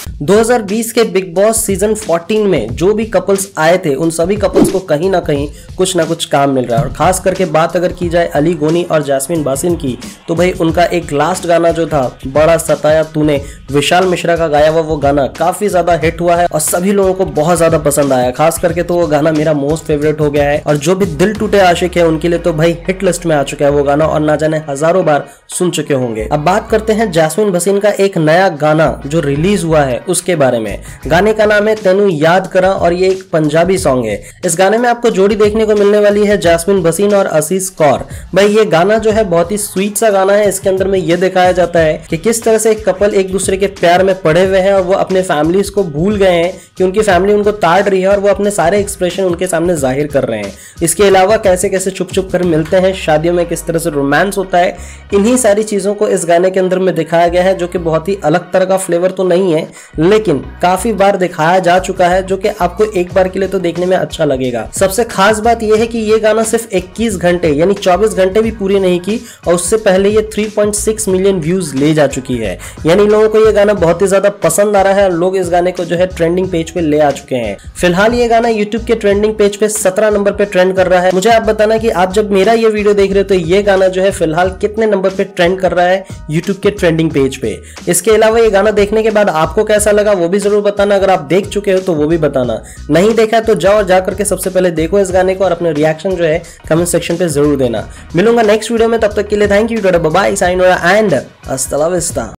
2020 के big boss season 14 में जो भी कपल्स आए थे उन सभी कपल्स को कहीं ना कुछ काम मिल रहा है। और खास करके बात अगर की जाए अली गोनी और जैस्मिन बासिन की, तो भाई उनका एक लास्ट गाना जो था बड़ा सताया तूने, विशाल मिश्रा का गाया हुआ वो गाना काफी ज्यादा हिट हुआ है और सभी लोगों को बहुत ज्यादा पसंद आया। खास करके तो वो गाना मेरा मोस्ट फेवरेट हो गया है और जो भी दिल टूटे आशिक है उनके लिए तो भाई हिट लिस्ट में आ चुका है वो गाना और ना जाने हजारों बार सुन चुके होंगे। अब बात करते हैं जैस्मिन बासिन का एक नया गाना जो रिलीज हुआ है उसके बारे में। गाने का नाम है तेनू याद करा और ये एक पंजाबी सॉन्ग है। इस गाने में आपको जोड़ी देखने को मिलने वाली है जैस्मिन बासिन और आशीष कौर। भाई ये गाना जो है बहुत ही स्वीट सा गाना है। इसके अंदर में ये दिखाया जाता है कि किस तरह से एक कपल एक दूसरे के प्यार में पड़े हुए हैं और वो अपने फैमिलीज को भूल गए हैं कि उनकी फैमिली उनको ताड़ रही है और वो अपने सारे एक्सप्रेशन उनके सामने जाहिर कर रहे हैं। इसके अलावा कैसे कैसे छुप छुप कर मिलते हैं, शादियों में किस तरह से रोमांस होता है, इन्हीं सारी चीजों को इस गाने के अंदर में दिखाया गया है जो कि बहुत ही अलग तरह का फ्लेवर तो नहीं है लेकिन काफी बार दिखाया जा चुका है जो कि आपको एक बार के लिए तो देखने में अच्छा लगेगा। सबसे खास बात यह है कि ये गाना सिर्फ 21 घंटे यानी 24 घंटे भी पूरी नहीं की और उससे पहले ये 3.6 मिलियन व्यूज ले जा चुकी है। यानी लोगों को ये गाना बहुत ही ज्यादा पसंद आ रहा है और लोग इस गाने को जो है ट्रेंडिंग पेज पे ले आ चुके हैं। फिलहाल ये गाना यूट्यूब के ट्रेंडिंग पेज पे 17 नंबर पे ट्रेंड कर रहा है। मुझे आप बताना कि आप जब मेरा ये वीडियो देख रहे हो तो ये गाना जो है फिलहाल कितने नंबर पे ट्रेंड कर रहा है यूट्यूब के ट्रेंडिंग पेज पे। इसके अलावा ये गाना देखने के बाद आपको कैसा लगा वो भी जरूर बताना। अगर आप देख चुके हो तो वो भी बताना, नहीं देखा तो जाओ और जाकर के सबसे पहले देखो इस गाने को और अपने रिएक्शन जो है कमेंट सेक्शन पे जरूर देना। मिलूंगा नेक्स्ट वीडियो में, तब तक के लिए thank you, bye bye, sign and हasta la vista।